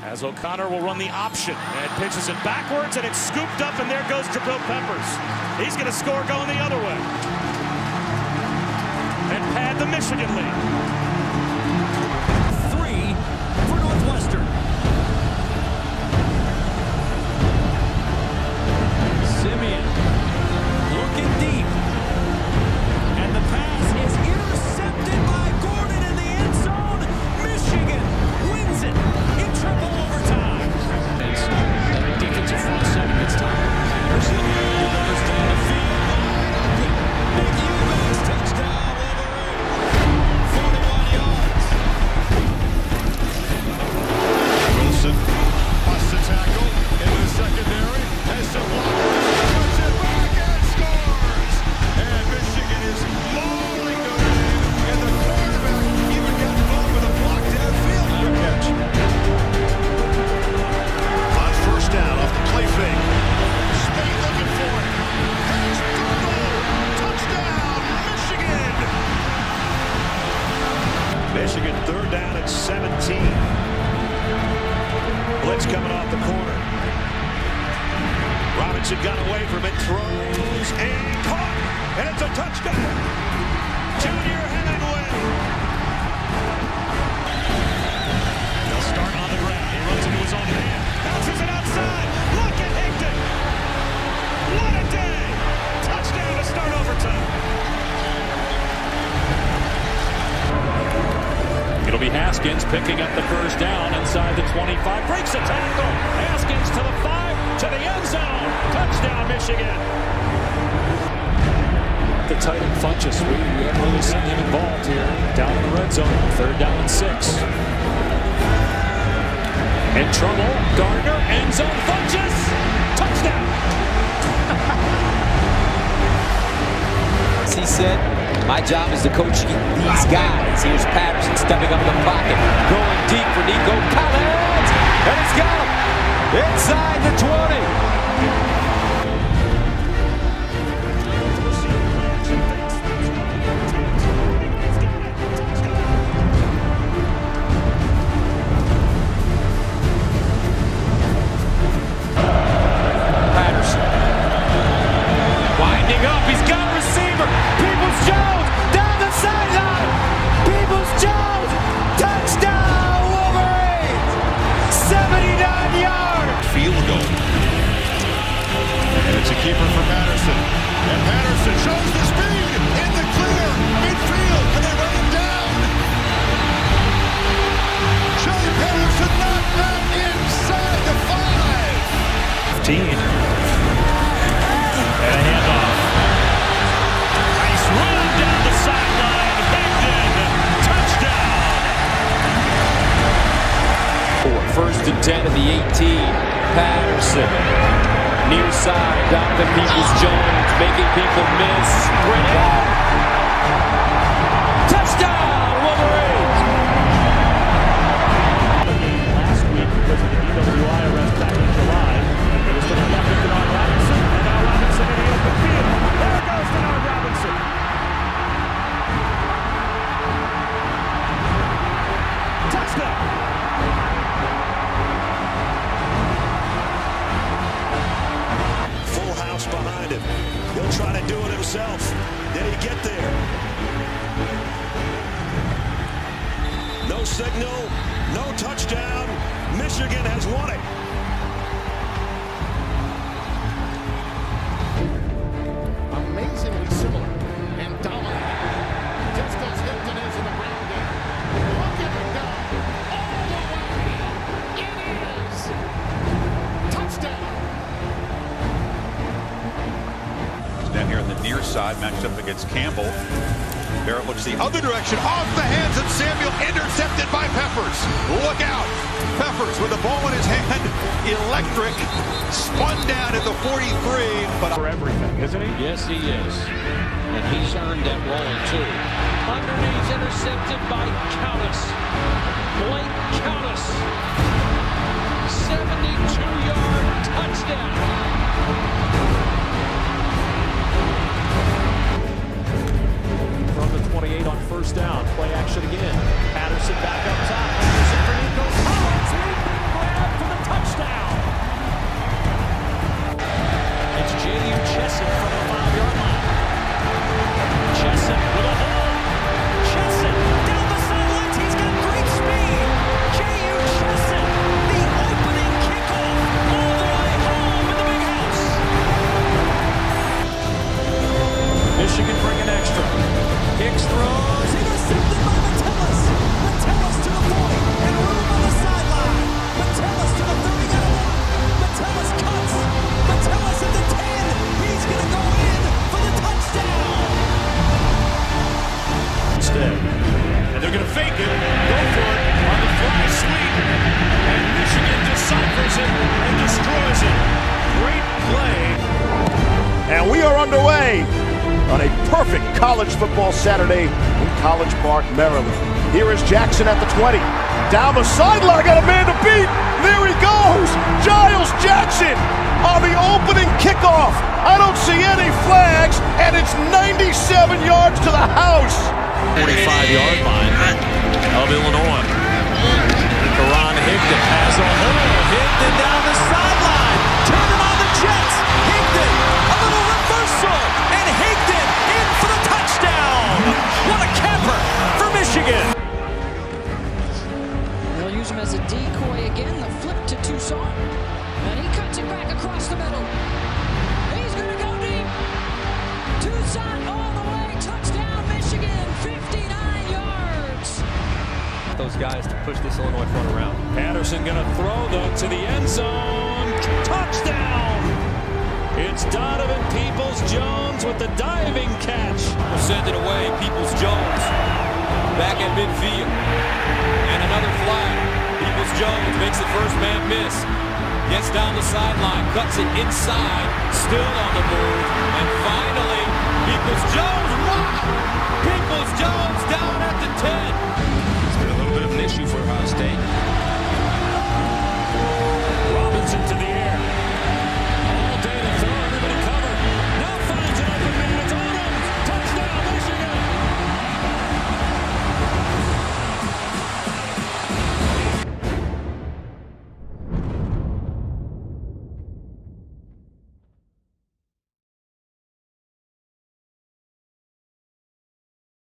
As O'Connor will run the option and pitches it backwards, and it's scooped up, and there goes Jabril Peppers. He's going to score going the other way and pad the Michigan lead. 3 for Northwestern. Zimmer looking deep, and the pass is intercepted by Gordon in the end zone. Michigan wins it in triple overtime. Defensive front seven gets time. Patterson delivers down the field. Big Eubanks touchdown. Wolverine. 41 yards. Wilson busts the tackle into the secondary. Has some blockers. Puts it back and scores. And Michigan is mauling them in. And the quarterback even got involved with a block downfield. Good catch. On first down off the play fake. Spade looking for it. Has touchdown, Michigan. Michigan third down at 17. Blitz coming off the corner. Robinson got away from it, throws and caught, and it's a touchdown. Junior Hemingway. They'll start on the ground. He runs into his own man. Bounces it outside. Look at Hickton. What a day. Touchdown to start overtime. It'll be Haskins picking up the first down inside the 25. Breaks a tackle. Haskins to the 5, to the end zone. Touchdown, Michigan. The tight end Funchess. We haven't really seen him involved here. Down in the red zone. Third down and 6. In trouble. Gardner. End zone. Funchess. Touchdown. He said, my job is to coach these guys. Here's Patterson stepping up in the pocket, going deep for Nico Collins, and he's got him inside the 20. Patterson winding up. He's got a receiver. Peoples-Jones down the sideline. Peoples-Jones touchdown Wolverines. 79-yard Field goal. And it's a keeper for Patterson. And Patterson shows the speed in the clear midfield. Can they run him down? Joey Patterson knocked that inside the 5. 15. And a handoff. Nice run down the sideline. Higdon. Touchdown. First and 10 at the 18. Patterson. Near side. Donovan Peoples-Jones making people miss. Bring it up. Touchdown, Wolverines. Last week because of the DWI arrest back in July. It was to the left of Denard Robinson. And now Robinson in the open field. There goes Denard Robinson. Touchdown. Full house behind him. He'll try to do it himself. Did he get there? No signal, no touchdown. Michigan has won it. Amazingly similar and dominant. Just as Hilton is in the ground game. Look at it go. All the way. It is. Touchdown. Down here on the near side, matched up against Campbell. Barrett looks the other direction, off the hands of Samuel, intercepted by Peppers. Look out. Peppers with the ball in his hand, electric, spun down at the 43. But For everything, isn't he? Yes, he is. And he's earned that role, too. Underneath, intercepted by Countess. Blake Countess. 72-yard touchdown. Play action again. Patterson back up top. Anderson for Nico Collins. Leaping grab. perfect college football Saturday in College Park, Maryland. Here is Jackson at the 20. Down the sideline, got a man to beat. There he goes. Giles Jackson on the opening kickoff. I don't see any flags, and it's 97 yards to the house. 45-yard line of Illinois. Karan Higdon has a hole. Higdon down the sideline. Turning on the Jets. Higdon, a little reversal. And Higdon in for the touchdown. What a camper for Michigan. They'll use him as a decoy again. The flip to Toussaint. And he cuts it back across the middle. He's going to go deep. Toussaint all the way. Touchdown, Michigan. 59 yards. Those guys to push this Illinois front around. Patterson going to throw, though, to the end zone. Touchdown! It's Donovan Peoples-Jones with the diving catch. We'll send it away. Peoples-Jones back at midfield. And another flag. Peoples-Jones makes the first man miss. Gets down the sideline, cuts it inside, still on the move. And finally, Peoples-Jones, wow!